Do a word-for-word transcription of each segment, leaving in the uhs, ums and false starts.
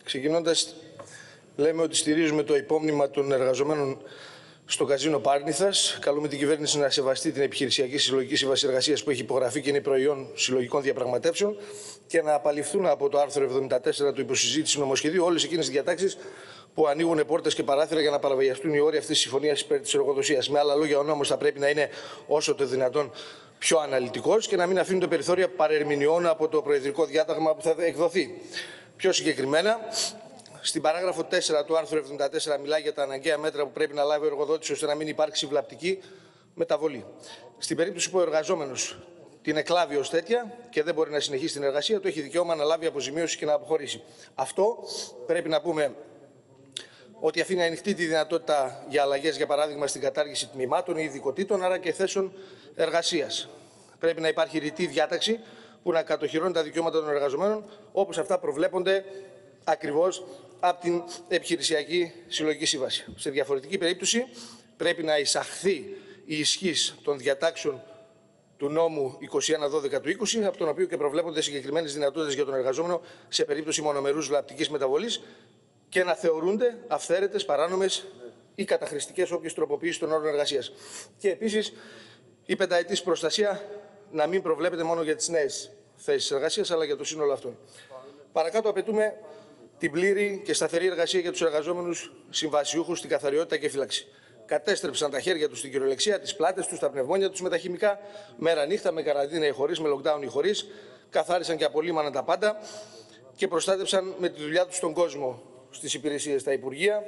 Ξεκινώντας, λέμε ότι στηρίζουμε το υπόμνημα των εργαζομένων στο καζίνο Πάρνηθας. Καλούμε την κυβέρνηση να σεβαστεί την επιχειρησιακή συλλογική σύμβαση εργασίας που έχει υπογραφεί και είναι προϊόν συλλογικών διαπραγματεύσεων και να απαλληφθούν από το άρθρο εβδομήντα τέσσερα του υποσυζήτηση νομοσχεδίου όλες εκείνες τις διατάξεις που ανοίγουν πόρτες και παράθυρα για να παραβιαστούν οι όροι αυτής της συμφωνίας υπέρ της εργοδοσίας. Με άλλα λόγια, ο νόμος θα πρέπει να είναι όσο το δυνατόν πιο αναλυτικός και να μην αφήνουν το περιθώρια παρερμηνιών από το προεδρικό διάταγμα που θα εκδοθεί. Πιο συγκεκριμένα, στην παράγραφο τέσσερα του άρθρου εβδομήντα τέσσερα μιλάει για τα αναγκαία μέτρα που πρέπει να λάβει ο εργοδότης ώστε να μην υπάρξει βλαπτική μεταβολή. Στην περίπτωση που ο εργαζόμενος την εκλάβει ως τέτοια και δεν μπορεί να συνεχίσει την εργασία του, έχει δικαίωμα να λάβει αποζημίωση και να αποχωρήσει. Αυτό πρέπει να πούμε ότι αφήνει ανοιχτή τη δυνατότητα για αλλαγές, για παράδειγμα, στην κατάργηση τμήματων ή ειδικοτήτων, άρα και θέσεων εργασίας. Πρέπει να υπάρχει ρητή διάταξη που να κατοχυρώνει τα δικαιώματα των εργαζομένων, όπως αυτά προβλέπονται ακριβώς από την επιχειρησιακή συλλογική σύμβαση. Σε διαφορετική περίπτωση, πρέπει να εισαχθεί η ισχύς των διατάξεων του νόμου είκοσι ένα δώδεκα του είκοσι, από τον οποίο και προβλέπονται συγκεκριμένες δυνατότητες για τον εργαζόμενο σε περίπτωση μονομερούς βλαπτικής μεταβολής και να θεωρούνται αυθαίρετες, παράνομες ή καταχρηστικές όποιες τροποποιήσεις των όρων εργασίας. Και επίσης, η πενταετής προστασία να μην προβλέπεται μόνο για τις νέες θέσεις εργασίας, αλλά για το σύνολο αυτών. Παρακάτω, απαιτούμε την πλήρη και σταθερή εργασία για τους εργαζόμενους συμβασιούχους στην καθαριότητα και φύλαξη. Κατέστρεψαν τα χέρια τους στην κυριολεξία, τις πλάτες τους, τα πνευμόνια τους με τα χημικά, μέρα νύχτα, με καραντίνα ή χωρίς, με lockdown ή χωρίς, καθάρισαν και απολύμαναν τα πάντα και προστάτευσαν με τη δουλειά τους τον κόσμο στις υπηρεσίες, στα Υπουργεία.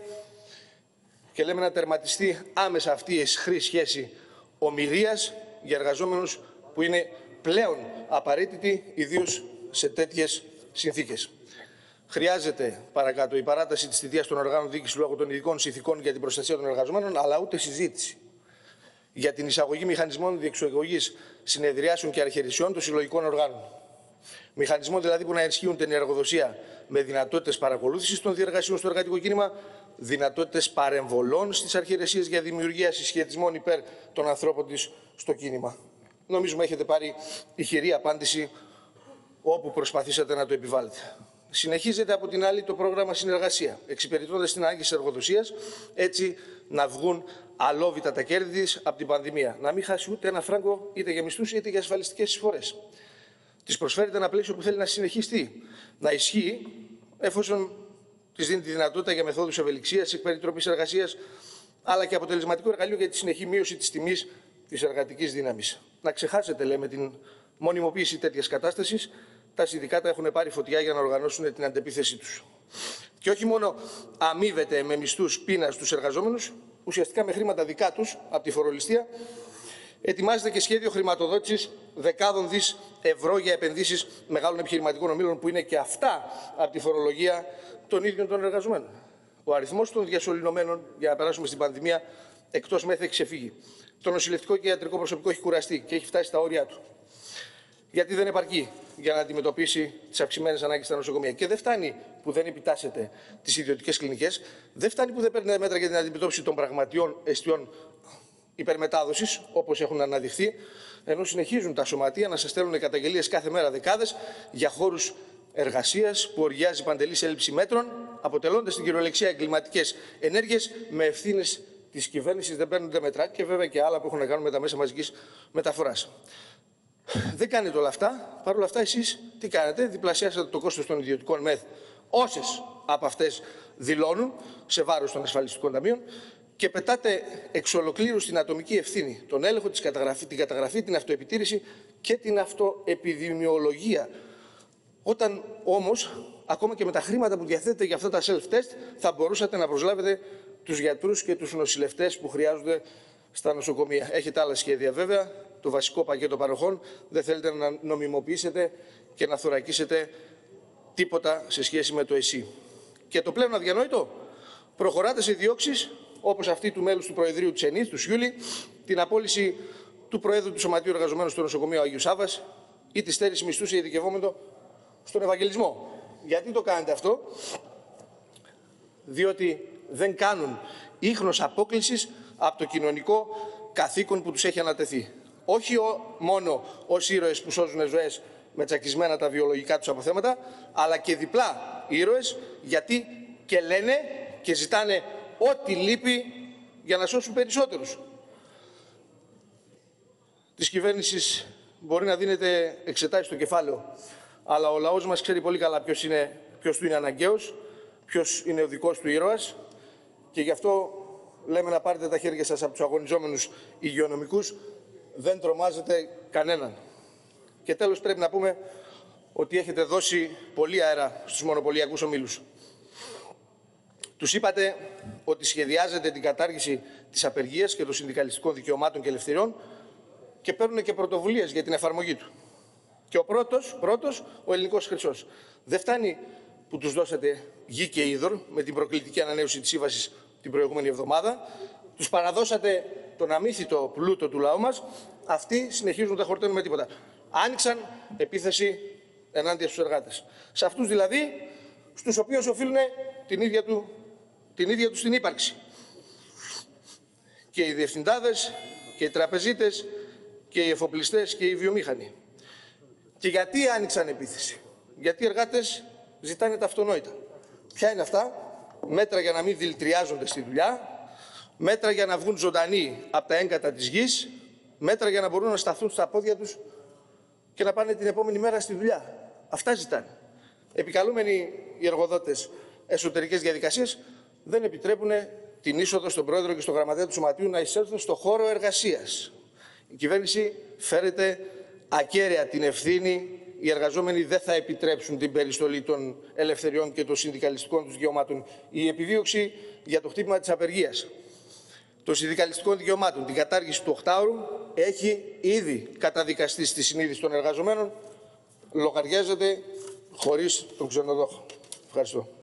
Και λέμε να τερματιστεί άμεσα αυτή η αισχρή σχέση ομηρίας για εργαζόμενους που είναι πλέον απαραίτητοι, ιδίως σε τέτοιες συνθήκες. Χρειάζεται, παρακάτω, η παράταση της θητείας των οργάνων διοίκησης λόγω των ειδικών συνθηκών για την προστασία των εργαζομένων, αλλά ούτε συζήτηση για την εισαγωγή μηχανισμών διεξαγωγής συνεδριάσεων και αρχιερισσιών των συλλογικών οργάνων. Μηχανισμών δηλαδή που να ενισχύουν την εργοδοσία με δυνατότητες παρακολούθησης των διεργασιών στο εργατικό κίνημα, δυνατότητες παρεμβολών στις αρχιερισσίες για δημιουργία συσχετισμών υπέρ των ανθρώπων της στο κίνημα. Νομίζουμε έχετε πάρει ηχηρή απάντηση όπου προσπαθήσατε να το επιβάλλετε. Συνεχίζεται από την άλλη το πρόγραμμα συνεργασία, εξυπηρετώντας την ανάγκη της εργοδοσίας, έτσι να βγουν αλόβητα τα κέρδη της από την πανδημία. Να μην χάσει ούτε ένα φράγκο είτε για μισθούς είτε για ασφαλιστικές εισφορές. Της προσφέρεται ένα πλαίσιο που θέλει να συνεχιστεί, να ισχύει, εφόσον της δίνει τη δυνατότητα για μεθόδους ευελιξίας, εκπεριτροπής εργασίας, αλλά και αποτελεσματικό εργαλείο για τη συνεχή μείωση της τιμής της εργατικής δύναμης. Να ξεχάσετε, λέμε, την μονιμοποίηση τέτοιας κατάστασης. Τα συνδικάτα έχουν πάρει φωτιά για να οργανώσουν την αντεπίθεσή τους. Και όχι μόνο αμείβεται με μισθούς πείνας στους εργαζόμενους, ουσιαστικά με χρήματα δικά τους από τη φορολιστία, ετοιμάζεται και σχέδιο χρηματοδότησης δεκάδων δις ευρώ για επενδύσεις μεγάλων επιχειρηματικών ομίλων που είναι και αυτά από τη φορολογία των ίδιων των εργαζομένων. Ο αριθμός των διασωληνωμένων, για να περάσουμε στην πανδημία, εκτός μέθη έχει ξεφύγει. Το νοσηλευτικό και ιατρικό προσωπικό έχει κουραστεί και έχει φτάσει στα όρια του. Γιατί δεν επαρκεί για να αντιμετωπίσει τις αυξημένες ανάγκες στα νοσοκομεία. Και δεν φτάνει που δεν επιτάσσεται τις ιδιωτικές κλινικές, δεν φτάνει που δεν παίρνει μέτρα για την αντιμετώπιση των πραγματιών αιστείων υπερμετάδοσης, όπως έχουν αναδειχθεί, ενώ συνεχίζουν τα σωματεία να σας στέλνουν καταγγελίες κάθε μέρα δεκάδες για χώρους εργασίας που οργιάζει παντελής έλλειψη μέτρων, αποτελώντας στην κυριολεξία εγκληματικές ενέργειες με ευθύνες της κυβέρνησης, δεν παίρνονται μέτρα και βέβαια και άλλα που έχουν να κάνουν με τα μέσα μαζικής μεταφοράς. Δεν κάνετε όλα αυτά. Παρ' όλα αυτά, εσείς τι κάνετε? Διπλασιάσατε το κόστος των ιδιωτικών ΜΕΘ, όσες από αυτές δηλώνουν, σε βάρος των ασφαλιστικών ταμείων, και πετάτε εξ ολοκλήρου στην ατομική ευθύνη τον έλεγχο, την καταγραφή, την, καταγραφή, την αυτοεπιτήρηση και την αυτοεπιδημιολογία. Όταν όμως, ακόμα και με τα χρήματα που διαθέτετε για αυτά τα self-test, θα μπορούσατε να προσλάβετε τους γιατρούς και τους νοσηλευτές που χρειάζονται στα νοσοκομεία. Έχετε άλλα σχέδια βέβαια. Το βασικό πακέτο παροχών δεν θέλετε να νομιμοποιήσετε και να θωρακίσετε τίποτα σε σχέση με το ΕΣΥ. Και το πλέον αδιανόητο, προχωράτε σε διώξεις όπως αυτή του μέλους του Προεδρείου της ΕΝΗΘ, του Σιούλη, την απόλυση του Προέδρου του Σωματείου Εργαζομένων στο νοσοκομείο Αγίου Σάββας ή τη στέρηση μισθού σε ειδικευόμενο στον Ευαγγελισμό. Γιατί το κάνετε αυτό? Διότι δεν κάνουν ίχνος απόκλησης από το κοινωνικό καθήκον που τους έχει ανατεθεί. Όχι μόνο ως ήρωες που σώζουν ζωές με τσακισμένα τα βιολογικά τους αποθέματα, αλλά και διπλά ήρωες, γιατί και λένε και ζητάνε ό,τι λείπει για να σώσουν περισσότερους. Της κυβέρνησης μπορεί να δίνεται εξετάσεις στο κεφάλαιο, αλλά ο λαός μας ξέρει πολύ καλά ποιος, είναι, ποιος του είναι αναγκαίος, ποιος είναι ο δικός του ήρωας, και γι' αυτό λέμε να πάρετε τα χέρια σας από τους αγωνιζόμενους υγειονομικούς, δεν τρομάζετε κανέναν. Και τέλος πρέπει να πούμε ότι έχετε δώσει πολύ αέρα στους μονοπωλιακούς ομίλους. Τους είπατε ότι σχεδιάζετε την κατάργηση της απεργίας και των συνδικαλιστικών δικαιωμάτων και ελευθεριών και παίρνουν και πρωτοβουλίες για την εφαρμογή του. Και ο πρώτος, πρώτος ο Ελληνικός Χρυσός. Δεν φτάνει που τους δώσατε γη και είδωρ με την προκλητική ανανέωση της σύμβασης την προηγούμενη εβδομάδα, τους παραδώσατε τον αμύθιτο πλούτο του λαού μας, αυτοί συνεχίζουν να τα χορταίνουν με τίποτα. Άνοιξαν επίθεση ενάντια στους εργάτες. Σε αυτούς δηλαδή, στους οποίους οφείλουν την ίδια, του, την ίδια τους την ύπαρξη. Και οι διευθυντάδες, και οι τραπεζίτες, και οι εφοπλιστές, και οι βιομήχανοι. Και γιατί άνοιξαν επίθεση? Γιατί οι εργάτες ζητάνε τα αυτονόητα. Ποια είναι αυτά? Μέτρα για να μην δηλητριάζονται στη δουλειά, μέτρα για να βγουν ζωντανοί από τα έγκατα της γης, μέτρα για να μπορούν να σταθούν στα πόδια τους και να πάνε την επόμενη μέρα στη δουλειά. Αυτά ζητάνε. Επικαλούμενοι οι εργοδότες εσωτερικές διαδικασίες δεν επιτρέπουν την είσοδο στον πρόεδρο και στον γραμματέα του Σωματείου να εισέλθουν στο χώρο εργασίας. Η κυβέρνηση φέρεται ακέραια την ευθύνη. Οι εργαζόμενοι δεν θα επιτρέψουν την περιστολή των ελευθεριών και των συνδικαλιστικών τους δικαιωμάτων. Η επιδίωξη για το χτύπημα της απεργίας των συνδικαλιστικών δικαιωμάτων, την κατάργηση του οκτάωρου, έχει ήδη καταδικαστεί στη συνείδηση των εργαζομένων. Λογαριάζεται χωρίς τον ξενοδόχο. Ευχαριστώ.